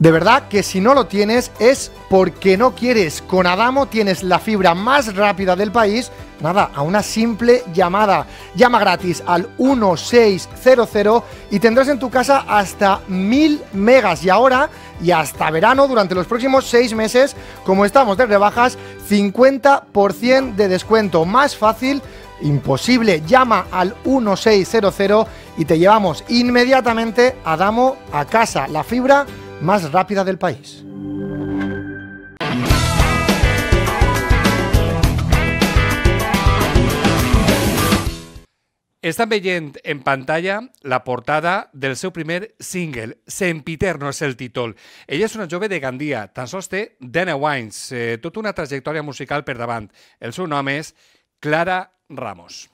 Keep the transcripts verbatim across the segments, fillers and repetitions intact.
De verdad que si no lo tienes es porque no quieres. Con Adamo tienes la fibra más rápida del país, nada, a una simple llamada. Llama gratis al uno seis cero cero y tendrás en tu casa hasta mil megas. Y ahora, y hasta verano, durante los próximos seis meses, como estamos de rebajas, cincuenta por ciento de descuento. Más fácil imposible. Llama al uno seis cero cero y te llevamos inmediatamente a Adamo a casa. La fibra más rápida del país. Estan veient en pantalla la portada del seu primer single, Sempiterno és el títol. Ella és una jove de Gandia, tan sols té dinou anys, eh, tota una trajectòria musical per davant. El seu nom és Clara Ramos.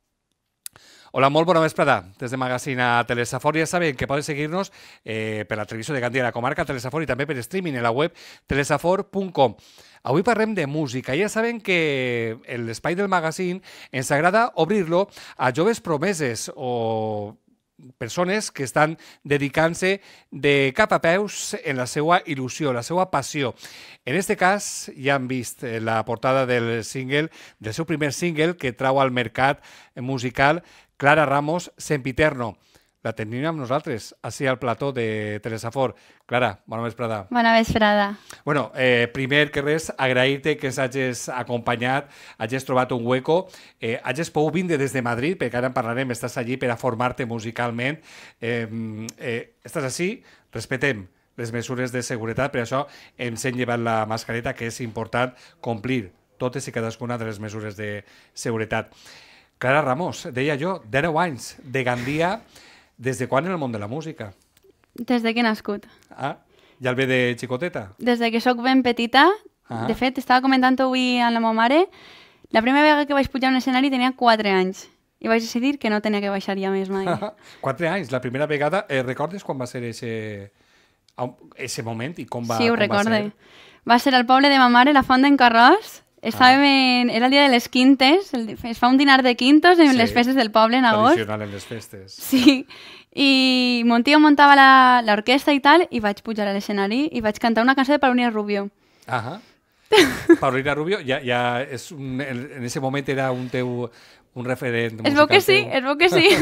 Hola, molt bona vesprada. Des de Magazine a Telesafor. Ja saben que poden seguir-nos eh, per la televisió de Gandia, la comarca Telesafor, i també per streaming en la web telesafor punt com. Avui parlem de música. Ja saben que l'espai del magazine ens agrada obrir-lo a joves promeses o persones que estan dedicant-se de cap a peus en la seva il·lusió, la seva passió. En aquest cas, ja han vist la portada del single, del seu primer single que trau al mercat musical, Clara Ramos, Sempiterno. La tenim amb nosaltres, així al plató de Telesafor. Clara, bona vesprada. Bona vesprada. Bueno, eh, primer que res, agrair-te que s'hagis acompanyat, hagis trobat un hueco, eh, hagis pogut vindre des de Madrid, perquè ara en parlarem, estàs allí per a formar-te musicalment. Eh, eh, estàs així, respetem les mesures de seguretat, per això ens hem llevat la mascareta, que és important complir totes i cadascuna de les mesures de seguretat. Clara Ramos, deia jo, dinou anys, de Gandia, des de quan en el món de la música? Des de que he nascut. Ah, ja el ve de xicoteta? Des de que sóc ben petita. Ah. De fet, estava comentant avui amb la meva mare, la primera vegada que vaig pujar a un escenari tenia quatre anys i vaig decidir que no tenia que baixar ja més mai. quatre anys, la primera vegada. Eh, recordes quan va ser ese, ese moment i com va, sí, ho com recorde. va ser? Va ser al poble de ma mare, la Font d'en Carròs. Estàvem ah. en... Era el dia de les quintes, el... es fa un dinar de quintos en sí. les festes del poble en agost. Tradicional en les festes. Sí, i mon tio muntava l'orquestra i tal, i vaig pujar a l'escenari i vaig cantar una cançó de Paulina Rubio. Ahà. Paulina Rubio ja, ja és un, en ese moment era un teu un referent musical. Es veu que sí, teu. es veu que sí.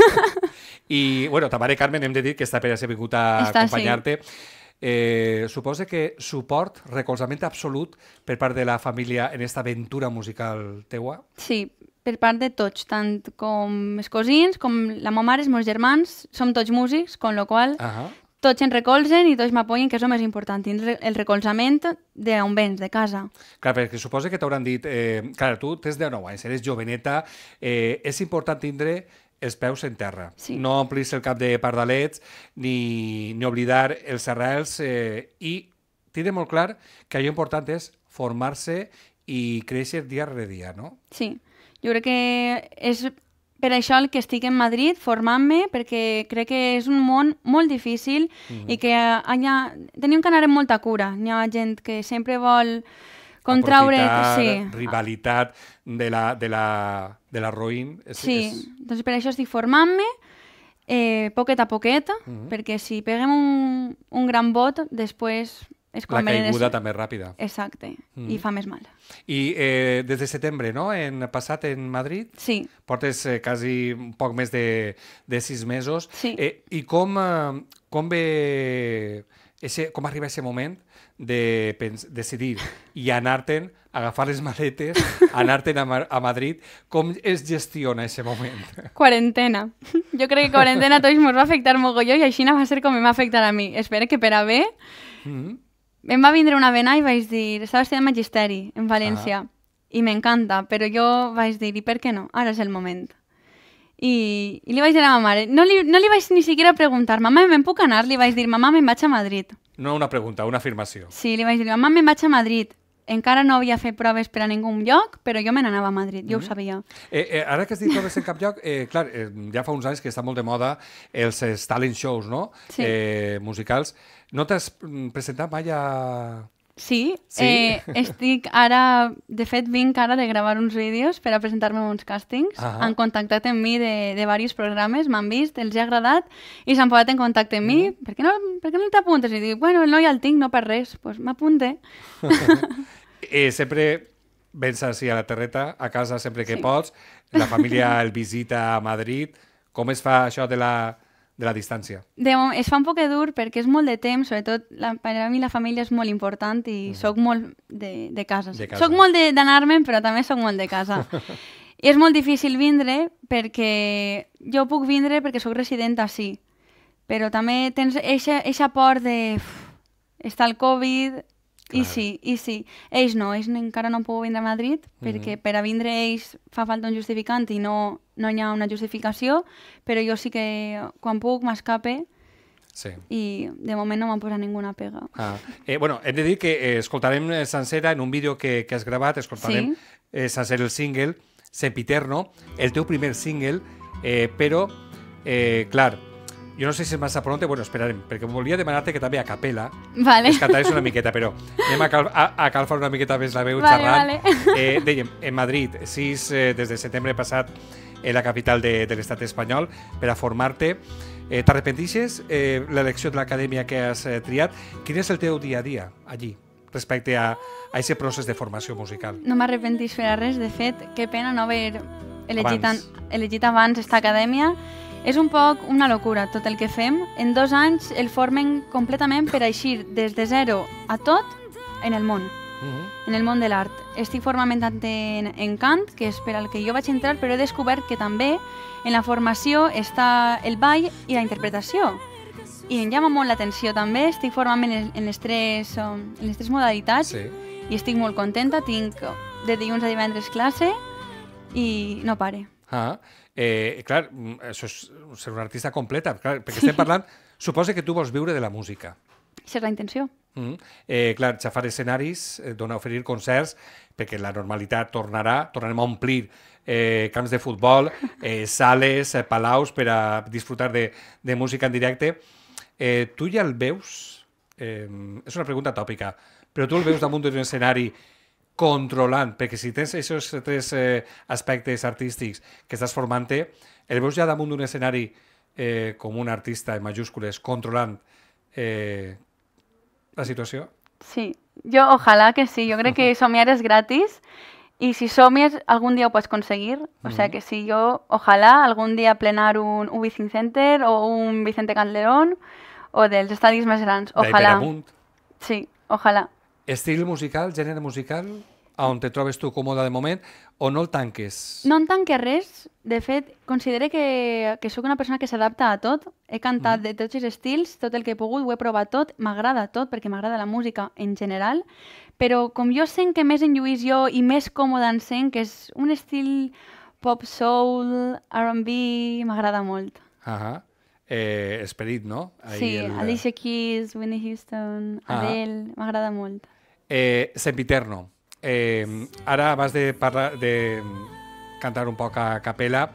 I, bueno, ta mare Carmen hem de dir que està per a ser vingut a està, acompanyar-te. Sí. Eh, suposa que suport, recolzament absolut per part de la família en aquesta aventura musical teua? Sí, per part de tots, tant com els cosins, com la meva mare, els meus germans, som tots músics, con lo qual uh -huh. tots ens recolzen i tots m'apoyen, que és el més important, tindre el recolzament d'on vens, de casa. Clar, perquè suposa que t'hauran dit, eh, clar, tu tens dinou anys, eres joveneta, eh, és important tindre els peus en terra. Sí. No omplir el cap de pardalets ni, ni oblidar els arrels eh, i tindre molt clar que allò important és formar-se i créixer dia rere dia, no? Sí, jo crec que és per això el que estic en Madrid formant-me, perquè crec que és un món molt difícil mm-hmm. i que allà tenim que anar amb molta cura. Hi ha gent que sempre vol contraure... Sí. Rivalitat de la, de la, de la roïn. És, sí, és... doncs per això estic formant-me eh, poquet a poquet, mm-hmm. perquè si peguem un, un gran bot, després... És la caiguda també ràpida. Exacte, mm. i fa més mal. I eh, des de setembre, no?, en passat en Madrid? Sí. Portes eh, quasi un poc més de, de sis mesos. Sí. Eh, I com, eh, com ve... Ese, com arriba aquest moment de decidir i anar-te'n, agafar les maletes, anar-te'n a, a Madrid? Com es gestiona aquest moment? Quarantena. Jo crec que quarantena a tots ens va afectar mogolló i així va ser com em va afectar a mi. Espero que per a bé... Mm-hmm. Em va vindre una vena i vaig dir... Estava estudiant magisteri en València ah. i m'encanta, però jo vaig dir, i per què no? Ara és el moment. I, i li vaig dir a la meva mare, no li, no li vaig ni siquiera preguntar, mamà, me'n puc anar? Li vaig dir, mamà, me'n vaig a Madrid. No una pregunta, una afirmació. Sí, li vaig dir, mamà, me'n vaig a Madrid. Encara no havia fet proves per a ningú lloc, però jo me n'anava a Madrid, jo mm. ho sabia. Eh, eh, ara que has dit proves en cap lloc, eh, clar, eh, ja fa uns anys que està molt de moda els, els talent shows, no? Sí. Eh, musicals. No t'has presentat mai a, Sí, Sí? Eh, estic ara, de fet vinc ara de gravar uns vídeos per a presentar-me en uns càstings. Ahà. Han contactat amb mi de, de diversos programes, m'han vist, els ha agradat i s'han posat en contacte amb mi. Per què no, per què no t'apuntes? I dic, bueno, no, ja el tinc, no per res. Doncs pues m'apunte. Eh, sempre vens així a la terreta, a casa sempre que Sí. pots, la família el visita a Madrid. Com es fa això de la, de la distància? De moment, es fa un poc dur perquè és molt de temps, sobretot la, per a mi la família és molt important i mm. sóc molt de, de casa. De casa. Soc molt de- d'anar-me'n, però també sóc molt de casa. I és molt difícil vindre perquè jo puc vindre perquè sóc resident així, però també tens eixa por de... uf, està el Covid, i Clar. sí, i sí. Ells no, ells encara no poden vindre a Madrid perquè per a vindre ells fa falta un justificant i no, no hi ha una justificació, però jo sí que quan puc m'escape Sí. i de moment no m'han posat ninguna pega. Ah. Eh, bueno, hem de dir que eh, escoltarem eh, sencera en un vídeo que, que has gravat, escoltarem Sí. eh, sencer el single, Sempiterno, el teu primer single, eh, però, eh, clar, jo no sé si és massa pronte, bueno, esperarem, perquè volia demanar-te que també a capella Vale. es cantaves una miqueta, però anem a, cal a, a calfar una miqueta més la veu Vale, xerrant. vale. Eh, dèiem, en Madrid, sis eh, des de setembre passat, en la capital de, de l'estat espanyol, per a formar-te. Eh, T'arrepentixes eh, l'elecció de l'acadèmia que has eh, triat? Quin és el teu dia a dia allí, respecte a, a aquest procés de formació musical? No m'arrepentís fer a res, de fet, que pena no haver elegit, Abans. an, elegit abans esta acadèmia. És un poc una locura tot el que fem. En dos anys el formen completament per eixir des de zero a tot en el món, Uh -huh. en el món de l'art. Estic formament tant en, en cant, que és per al que jo vaig entrar, però he descobert que també en la formació està el ball i la interpretació. I em llama molt l'atenció també, estic formant en, en, les tres, um, en les tres modalitats Sí. i estic molt contenta, tinc de dilluns a divendres classe i no pare. Ah, eh, clar, mm, això és ser una artista completa, clar, perquè estem parlant, suposa que tu vols viure de la música. Aquesta és la intenció. Mm. Eh, clar, xafar escenaris, eh, donar, oferir concerts, perquè la normalitat tornarà, tornarem a omplir eh, camps de futbol, eh, sales, eh, palaus per a disfrutar de, de música en directe. Eh, tu ja el veus, eh, és una pregunta tòpica, però tu el veus damunt d'un escenari controlant, perquè si tens aquests tres eh, aspectes artístics que estàs formant-te, el veus ja damunt d'un escenari eh, com un artista en majúscules, controlant eh, la situació? Sí, jo ojalà que sí, jo crec que somiar és gratis i si somies algun dia ho pots aconseguir, o sea que sí, jo ojalà algun dia plenar un U Vicent Center o un Vicente Calderón o dels estadis més grans, D'ahí per ojalà. amunt. Sí, ojalà. Estil musical, gènere musical, on te trobes tu còmode de moment, o no el tanques? No en tanque res, de fet, considero que, que sóc una persona que s'adapta a tot. He cantat de tots els estils, tot el que he pogut, ho he provat tot, m'agrada tot, perquè m'agrada la música en general, però com jo sent que més en lluís jo i més còmode en sent, que és un estil pop soul, R and B, m'agrada molt. Ahà. Eh, esperit, no? Ahí Sí, el- Alicia Keys, Whitney Houston, Ah. Adele, m'agrada molt. Eh, Sempiterno. Eh, ara abans de parlar de mm, cantar un poc a capella,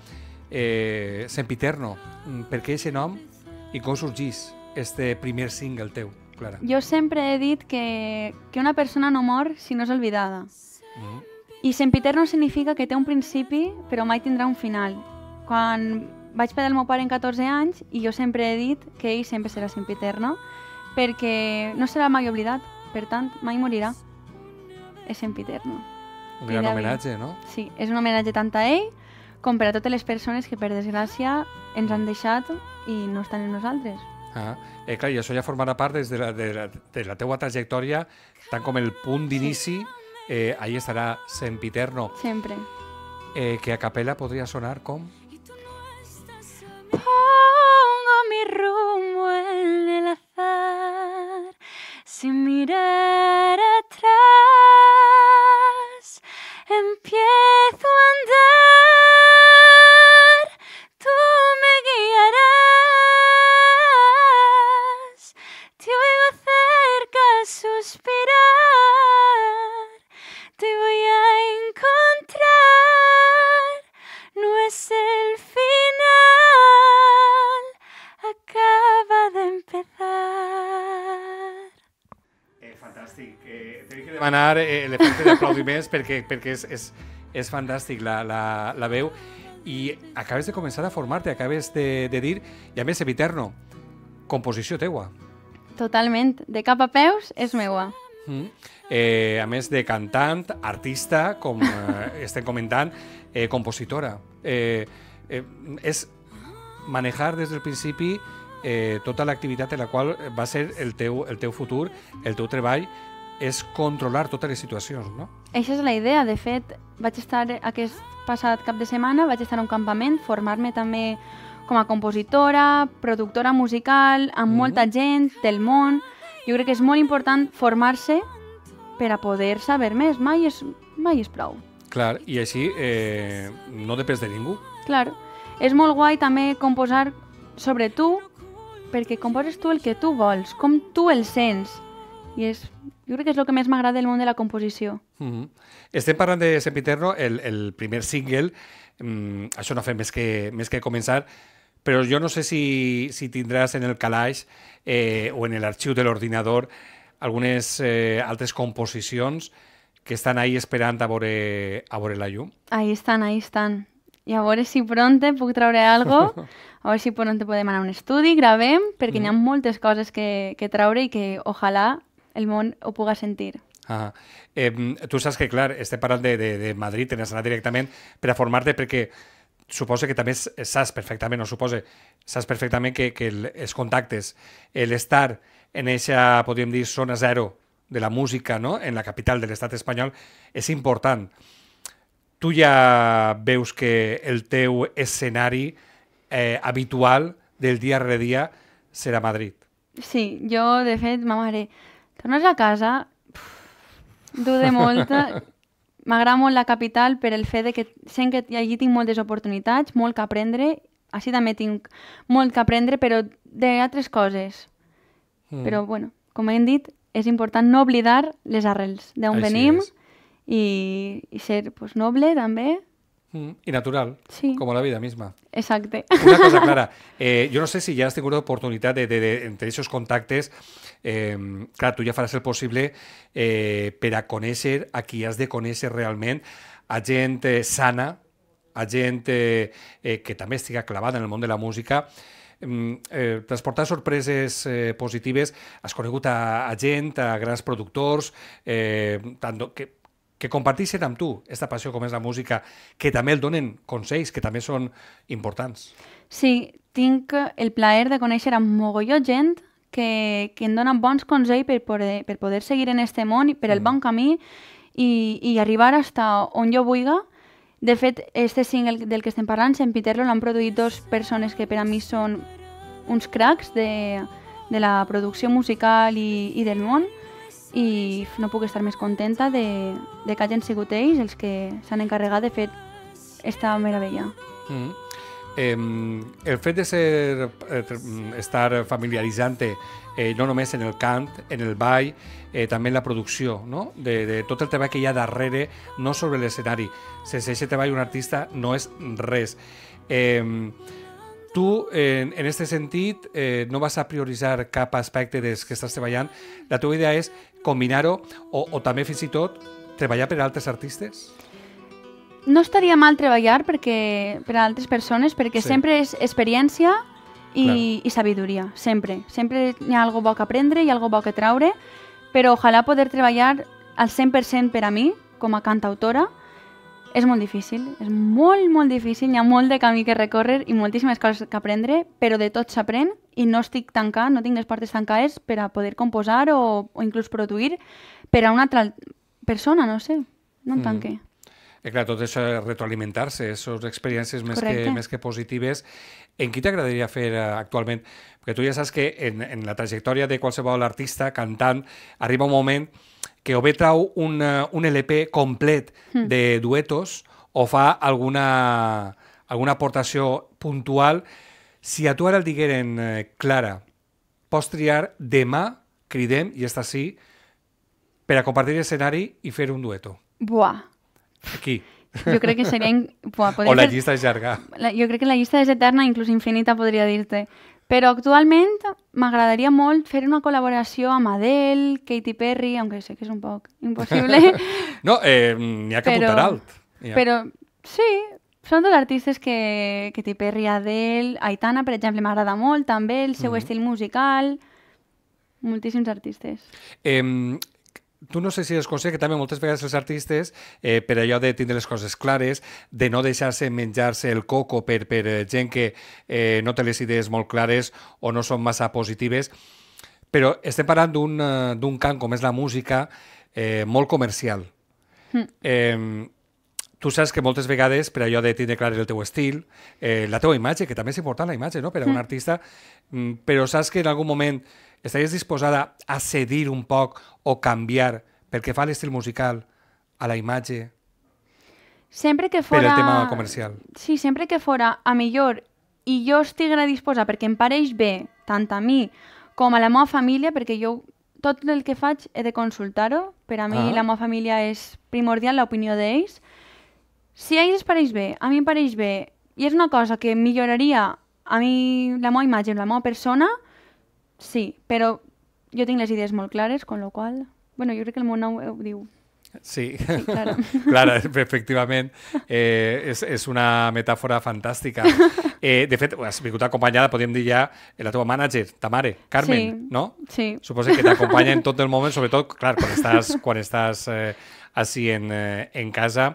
eh, Sempiterno, mm, per què aquest nom i com sorgís este primer single teu, Clara? Jo sempre he dit que, que una persona no mor si no és olvidada. Mm. I sempiterno significa que té un principi, però mai tindrà un final. Quan vaig perdre el meu pare en catorze anys, i jo sempre he dit que ell sempre serà sempiterno, perquè no serà mai oblidat, per tant, mai morirà. És sempiterno. Un gran Tindrà homenatge, vida. no? Sí, és un homenatge tant a ell com per a totes les persones que, per desgràcia, ens han deixat i no estan en nosaltres. Ah, eh, clar, i això ja formarà part des de la, de la, de la teua trajectòria, tant com el punt d'inici, eh, ahí estarà Sempiterno, Sempre. eh, que a capella podria sonar com... Pongo mi rumbo en el azar, sin mirar atrás. Empiezo a andar, tú me guiarás. Te oigo cerca suspirar, te voy a encontrar. No es fantàstic. Eh, T'he de demanar eh, l'efecte d'aplaudiments perquè, perquè és, és, és fantàstic la, la, la veu. I acabes de començar a formar-te, acabes de, de dir, i a més, Sempiterno, composició teua. Totalment. De cap a peus és meua. Mm. Eh, a més de cantant, artista, com eh, estem comentant, eh, compositora. Eh, eh, és manejar des del principi eh, tota l'activitat en la qual va ser el teu, el teu futur, el teu treball, és controlar totes les situacions, no? Això és la idea. De fet, vaig estar aquest passat cap de setmana, vaig estar a un campament, formar-me també com a compositora, productora musical, amb mm-hmm. molta gent del món. Jo crec que és molt important formar-se per a poder saber més. Mai és, mai és prou. Clar, i així eh, no depès de ningú. Clar. És molt guai també composar sobre tu, perquè composes tu el que tu vols, com tu el sents. I és, jo crec que és el que més m'agrada del món de la composició. Mm-hmm. Estem parlant de Sempiterno, el, el primer single, mm, això no fa més que, més que començar, però jo no sé si, si tindràs en el calaix eh, o en l'arxiu de l'ordinador algunes eh, altres composicions que estan ahí esperant a veure, a veure la llum. Ahí estan, ahí estan. I a veure si pronte puc treure algo, a veure si pronte podem anar a un estudi, gravem, perquè mm. hi ha moltes coses que, que treure i que ojalà el món ho puga sentir. Ah, eh, tu saps que, clar, estem parlant de, de, de Madrid, t'has anat directament per a formar-te, perquè suposo que també saps perfectament, o suposo, saps perfectament que, que el, els contactes, l'estar en aquesta, podríem dir, zona zero de la música, no?, en la capital de l'estat espanyol, és important. Tu ja veus que el teu escenari eh, habitual del dia rere dia serà Madrid. Sí, jo, de fet, ma mare, tornes a casa, dude molt, m'agrada molt la capital per el fet de que sent que allí tinc moltes oportunitats, molt que aprendre, així també tinc molt que aprendre, però d'altres coses. Mm. Però, bueno, com hem dit, és important no oblidar les arrels d'on venim i, i ser pues, noble també. Mm. I natural, sí. Com la vida misma. Exacte. Una cosa clara, eh, jo no sé si ja has tingut l'oportunitat de, de, de, entre aquests contactes, eh, clar, tu ja faràs el possible eh, per a conèixer a qui has de conèixer realment, a gent eh, sana, a gent eh, eh, que també estiga clavada en el món de la música. Eh, transportar sorpreses eh, positives. Has conegut a, a gent, a grans productors, eh, tant que que comparteixen amb tu aquesta passió com és la música, que també el donen consells, que també són importants. Sí, tinc el plaer de conèixer a mogolló gent que, que em dona bons consells per poder, per poder seguir en este món, per el mm. bon camí i, i arribar hasta on jo vulga. De fet, este single del que estem parlant, Sempiterno, l'han produït dos persones que per a mi són uns cracs de, de la producció musical i, i del món, i no puc estar més contenta de, de que hagin sigut ells els que s'han encarregat de fer esta meravella. Mm. Eh, el fet de ser, eh, estar familiaritzant-te eh, no només en el cant, en el ball, eh, també en la producció, no? de, de tot el treball que hi ha darrere, no sobre l'escenari. Sense aquest treball un artista no és res. Eh, Tu, en, en este sentit, eh, no vas a prioritzar cap aspecte des que estàs treballant. La teva idea és combinar-ho o, o també fins i tot treballar per a altres artistes? No estaria mal treballar perquè, per a altres persones, perquè sí. sempre és experiència i, i sabidoria, sempre. Sempre hi ha algo bo que aprendre, hi ha algo bo que treure, però ojalà poder treballar al cent per cent per a mi, com a cantautora. És molt difícil, és molt, molt difícil, hi ha molt de camí que recórrer i moltíssimes coses que aprendre, però de tot s'aprèn i no estic tancat, no tinc les portes tancades per a poder composar o, o inclús produir per a una altra persona, no sé, no em tanque. Mm. Eh, clar, tot això és retroalimentar-se, són experiències més que, més que positives. En qui t'agradaria fer uh, actualment? Perquè tu ja saps que en, en la trajectòria de qualsevol artista, cantant, arriba un moment que o bé trau un, un L P complet de duetos o fa alguna, alguna aportació puntual. Si a tu ara el digueren, eh, Clara, pots triar demà, cridem, i està sí, per a compartir l'escenari i fer un dueto. Buah. Aquí. Jo crec que seria... Buah, o la ser... llista és llarga. La, jo crec que la llista és eterna, inclús infinita, podria dir-te. Però actualment m'agradaria molt fer una col·laboració amb Adele, Katy Perry, aunque sé que és un poc impossible. No, eh, n'hi ha que però, apuntar alt. Ja. Però sí, són dos artistes que Katy Perry, Adele, Aitana, per exemple, m'agrada molt també, el seu mm-hmm. estil musical, moltíssims artistes. Eh, tu no sé si és conscient que també moltes vegades els artistes, eh, per allò de tindre les coses clares, de no deixar-se menjar-se el coco per, per gent que eh, no té les idees molt clares o no són massa positives, però estem parlant d'un uh, camp com és la música eh, molt comercial. Mm. Eh, tu saps que moltes vegades, per allò de tindre clar el teu estil, eh, la teva imatge, que també és important la imatge, no?, per a un mm. artista, mm, però saps que en algun moment estaries disposada a cedir un poc o canviar pel que fa a l'estil musical, a la imatge, sempre que fora... per el tema comercial? Sí, sempre que fora a millor i jo estiguera disposada perquè em pareix bé, tant a mi com a la meva família, perquè jo tot el que faig he de consultar-ho, per a mi ah. la meva família és primordial, l'opinió d'ells. Si a ells es pareix bé, a mi em pareix bé, i és una cosa que milloraria a mi la meva imatge, la meva persona, sí, però jo tinc les idees molt clares, con lo qual... Bueno, jo crec que el meu nom ho diu. Sí, sí claro. Clara, efectivament, eh, és, és una metàfora fantàstica. Eh, de fet, has vingut acompanyada, podríem dir ja, la teva mànager, ta mare, Carmen, sí, no? Sí. Suposo que t'acompanya en tot el moment, sobretot, clar, quan estàs, quan estàs eh, així en, eh, en casa.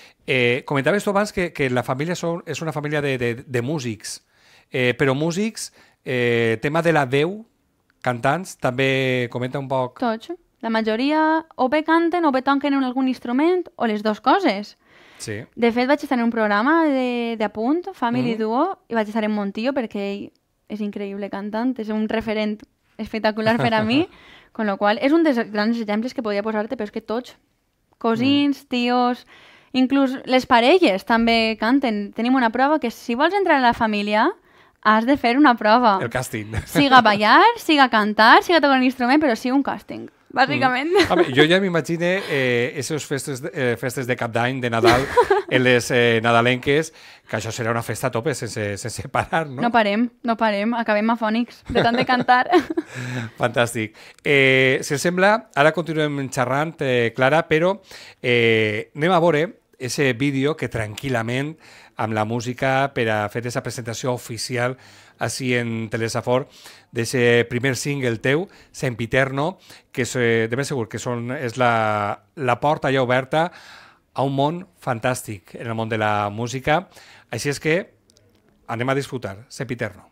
Eh, comentaves tu abans que, que la família són, és una família de, de, de músics, eh, però músics, eh, tema de la veu, cantants, també comenta un poc... Tots. La majoria o bé canten o bé toquen en algun instrument o les dues coses. Sí. De fet, vaig estar en un programa d'apunt, Family mm. Duo, i vaig estar en Montillo perquè ell és increïble cantant, és un referent espectacular per a mi, con lo qual és un dels grans exemples que podia posar-te, però és que tots, cosins, mm. tios, inclús les parelles també canten. Tenim una prova que si vols entrar a la família has de fer una prova. El càsting. Siga ballar, siga cantar, siga tocar un instrument, però sí un càsting. Bàsicament. Mm. Home, jo ja m'imagine eh, esos festes, de, eh, festes de cap d'any, de Nadal, en les eh, nadalenques, que això serà una festa a tope, sense, sense parar, no? No parem, no parem, acabem afònics, de tant de cantar. Fantàstic. Eh, si us sembla, ara continuem xerrant, eh, Clara, però eh, anem a veure ese vídeo que tranquil·lament, amb la música, per a fer aquesta presentació oficial així en Telesafor, d'aquest primer single teu, Sempiterno, que és, de ben segur que són, és la, la porta ja oberta a un món fantàstic en el món de la música. Així és que anem a disfrutar Sempiterno.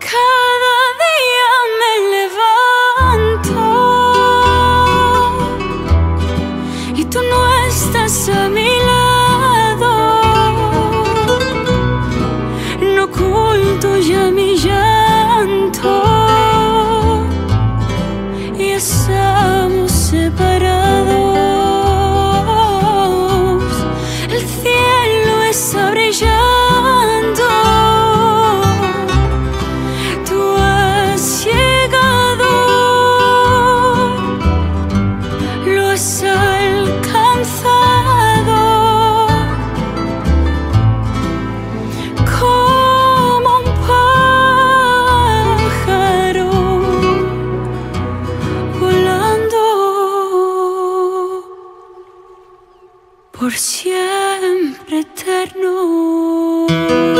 Cada día me levanto por siempre eterno.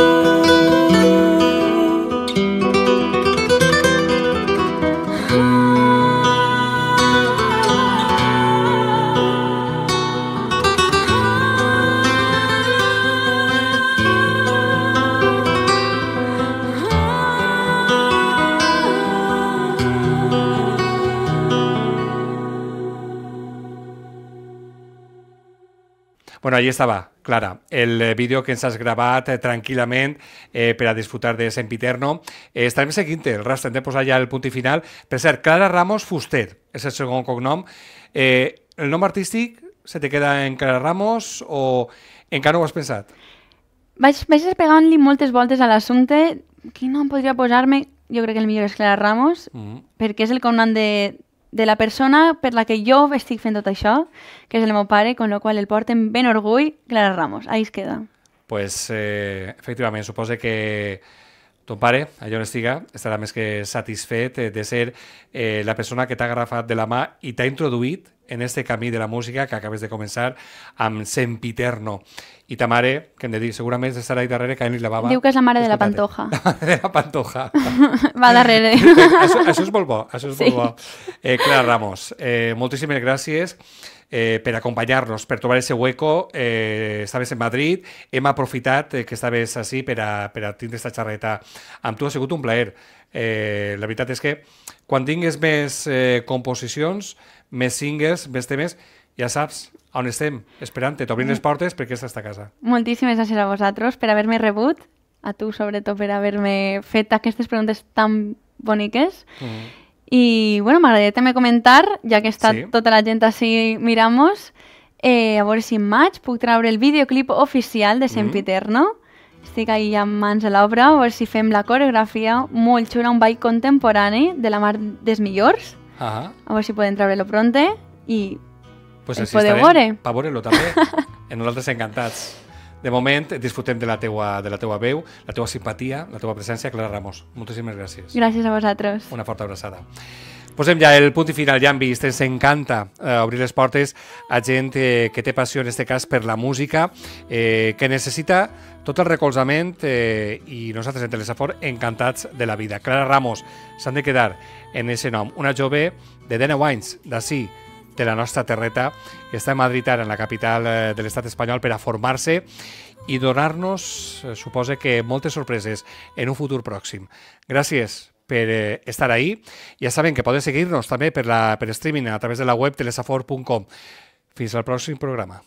Bueno, ahí estava, Clara, el vídeo que ens has gravat eh, tranquil·lament eh, per a disfrutar de Sempiterno. Eh, estarem seguint el rastre, hem de posar ja el punt i final. Per cert, Clara Ramos Fuster és el segon cognom. Eh, el nom artístic se te queda en Clara Ramos o encara no ho has pensat? Vaig, vaig pegant-li moltes voltes a l'assumpte. Quin nom podria posar-me? Jo crec que el millor és Clara Ramos, mm-hmm. perquè és el cognom de... de la persona per la que jo estic fent tot això, que és el meu pare, con lo qual el porten ben orgull, Clara Ramos. Ahí es queda. Pues, eh, efectivament, suposo que ton pare, allà on estiga, estarà més que satisfet de ser eh, la persona que t'ha agafat de la mà i t'ha introduït en este camí de la música que acabes de començar amb Sempiterno. I ta mare, que hem de dir, segurament estarà ahí darrere caient-li la bava. Diu que és la mare de la Pantoja. La mare de la Pantoja. Va darrere. això, això és molt bo, això és sí. molt bo. Eh, Clara Ramos, eh, moltíssimes gràcies eh, per acompanyar-nos, per trobar ese hueco. Eh, estaves en Madrid, hem aprofitat eh, que estaves així per a, per a tindre esta xarreta amb tu. Ha sigut un plaer. Eh, la veritat és que quan tingues més eh, composicions, més singles, més temes, ja saps on estem, esperant-te, t'obrim les portes perquè esta és ta casa. Moltíssimes gràcies a vosaltres per haver-me rebut, a tu sobretot per haver-me fet aquestes preguntes tan boniques. Mm. I, bueno, m'agradaria també comentar, ja que està sí. tota la gent així mirant-nos, eh, a veure si en maig puc treure el videoclip oficial de Sempiterno. Mm. Estic ahí ja en mans de l'obra, a veure si fem la coreografia molt xula, un ball contemporani de la mar dels millors. Ah. A veure si podem treure-lo pronte i pues el podeu veure. Per veure-lo també. En nosaltres encantats. De moment, disfrutem de la teua, de la teua veu, la teua simpatia, la teua presència, Clara Ramos. Moltíssimes gràcies. Gràcies a vosaltres. Una forta abraçada. Posem ja el punt i final, ja hem vist, ens encanta eh, obrir les portes a gent eh, que té passió, en aquest cas, per la música, eh, que necessita tot el recolzament eh, i nosaltres en Telesafor encantats de la vida. Clara Ramos s'han de quedar en aquest nom. Una jove de dinou anys, d'ací, de la nostra terreta, que està a Madrid ara, en la capital eh, de l'estat espanyol, per a formar-se i donar-nos, eh, suposa que, moltes sorpreses en un futur pròxim. Gràcies per eh, estar ahí. Ja saben que poden seguir-nos també per, la, per streaming a través de la web telesafor punt com. Fins al pròxim programa.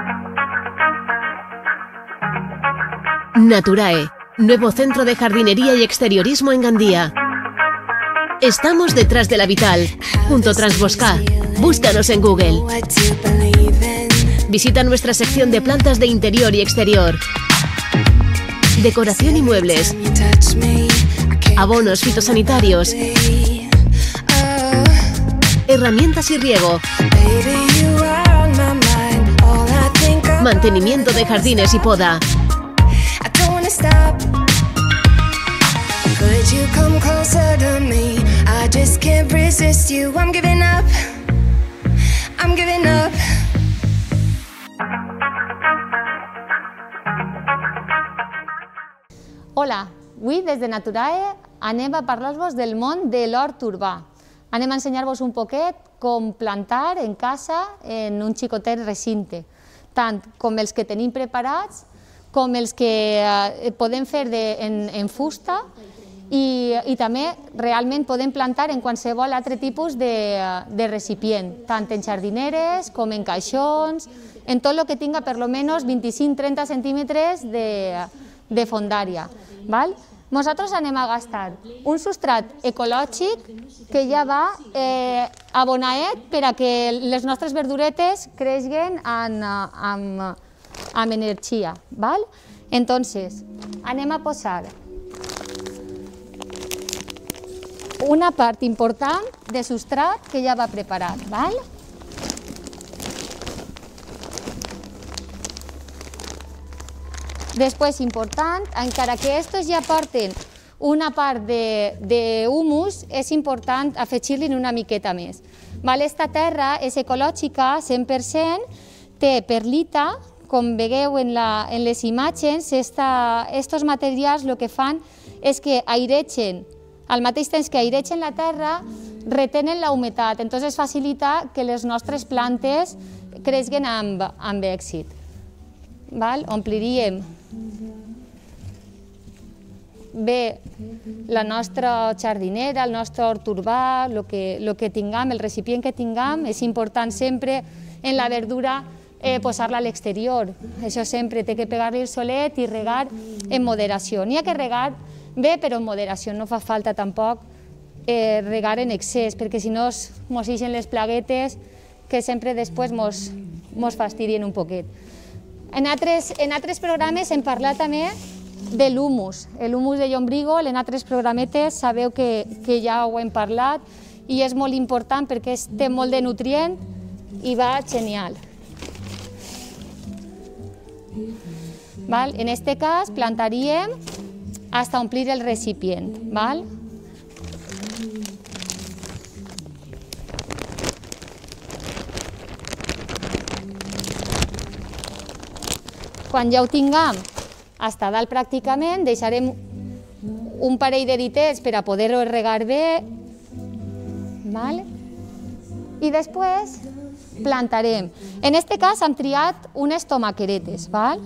Naturae, nuevo centro de jardinería y exteriorismo en Gandía. Estamos detrás de la Vital, junto a Transbosca. Búscanos en Google. Visita nuestra sección de plantas de interior y exterior, decoración y muebles, abonos fitosanitarios, herramientas y riego, mantenimiento de jardines y poda. Could you come closer to me? I just can't resist you. I'm giving up. I'm giving up. Hola, avui des de Naturae anem a parlar-vos del món de l'hort urbà. Anem a ensenyar-vos un poquet com plantar en casa en un xicotet recinte, tant com els que tenim preparats com els que eh, podem fer de, en, en fusta i, i també realment podem plantar en qualsevol altre tipus de, de recipient, tant en jardineres com en caixons, en tot el que tinga per lo menos vint-i-cinc a trenta centímetres de, de fondària. Val? Nosaltres anem a gastar un substrat ecològic que ja va eh, abonaet per a que les nostres verduretes creixen en, amb, amb energia. Val? Entonces, anem a posar una part important de substrat que ja va preparat. Val? Després, important, encara que estos ja porten una part d'humus, és important afegir-li una miqueta més. Esta terra és ecològica, cent per cent, té perlita, com veieu en, la, en les imatges, aquests materials el que fan és que airegen, al mateix temps que airegen la terra, retenen la humitat, entonces facilita que les nostres plantes creixen amb, amb èxit. Val? Ompliríem bé la nostra jardinera, el nostre hort urbà, el que, el que tinguem, el recipient que tinguem. És important sempre en la verdura eh, posar-la a l'exterior. Això sempre té que pegar-li el solet i regar en moderació. N'hi ha que regar bé, però en moderació. No fa falta tampoc eh, regar en excés, perquè si no mos ixen les plaguetes que sempre després mos, mos fastidien un poquet. En altres, en altres programes hem parlat també de l'humus. L'humus de Llombrigo, en altres programetes sabeu que, que ja ho hem parlat i és molt important perquè és, té molt de nutrient i va genial. Val? En aquest cas plantaríem fins a omplir el recipient. Val? Quan ja ho tinguem fins a dalt pràcticament, deixarem un parell de ditets per a poder-ho regar bé. Val? I després plantarem. En aquest cas hem triat unes tomaqueretes. Val?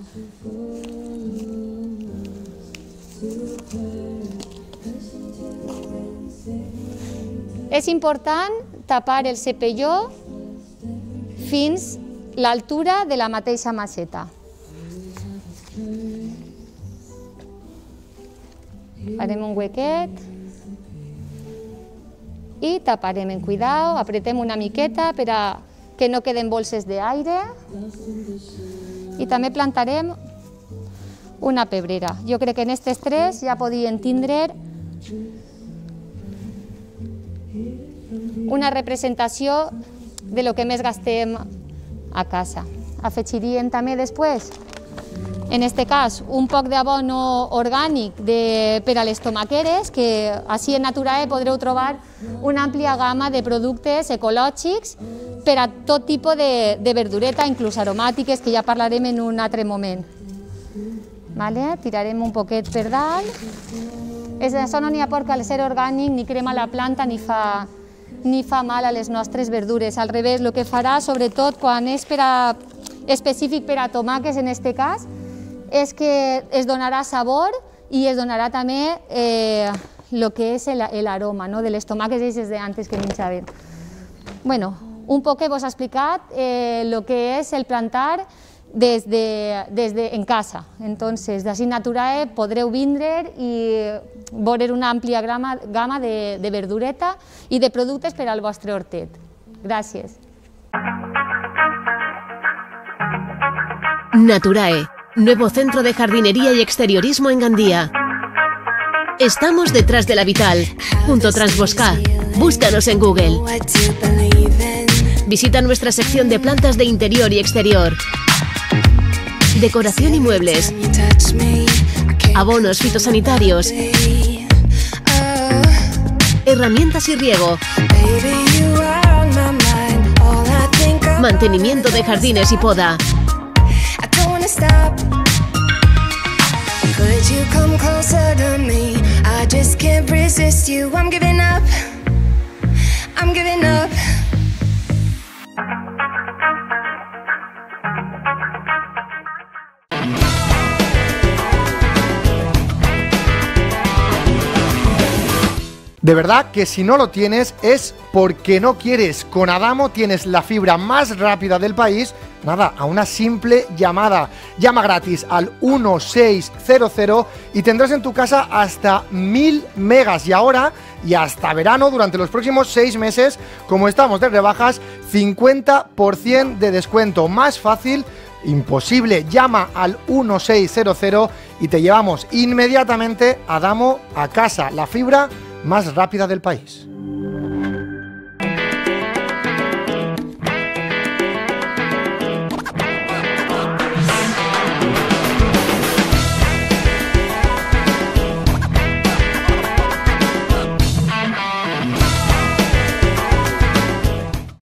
És important tapar el cepelló fins a l'altura de la mateixa maceta. Farem un huequet i taparem amb cuidado, apretem una miqueta per a que no queden bolses d'aire i també plantarem una pebrera. Jo crec que en aquests tres ja podien tindre una representació de lo que més gastem a casa. Afegiríem també després, en aquest cas, un poc d'abono orgànic de, per a les tomaqueres, que així en Naturae podreu trobar una àmplia gamma de productes ecològics per a tot tipus de, de verdureta, inclús aromàtiques, que ja parlarem en un altre moment. Vale? Tirarem un poquet per dalt. És, això no n'hi ha por que al ser orgànic ni crema la planta ni fa, ni fa mal a les nostres verdures. Al revés, el que farà, sobretot quan és per a, específic per a tomàquets en aquest cas, és que es donarà sabor i es donarà també eh, el que és l'aroma, no? De les tomàquets aquestes d'antes que menjàvem. Bueno, un poc vos he explicat el eh, que és el plantar des de, des de, en casa. Entonces, d'ací Naturae podreu vindre i veure una àmplia gamma, gamma de, de verdureta i de productes per al vostre hortet. Gràcies. Naturae, nuevo centro de jardinería y exteriorismo en Gandía. Estamos detrás de la Vital, junto a Transbosca. Búscanos en Google. Visita nuestra sección de plantas de interior y exterior, decoración y muebles, abonos fitosanitarios, herramientas y riego, mantenimiento de jardines y poda. Could you come closer to me? I just can't resist you. I'm giving up. I'm giving up. De verdad que si no lo tienes es porque no quieres. Con Adamo tienes la fibra más rápida del país. Nada, a una simple llamada. Llama gratis al uno seis cero cero y tendrás en tu casa hasta mil megas. Y ahora, y hasta verano, durante los próximos seis meses, como estamos de rebajas, cincuenta por ciento de descuento. Más fácil, imposible. Llama al uno seis cero cero y te llevamos inmediatamente Adamo a casa. La fibra más rápida del país.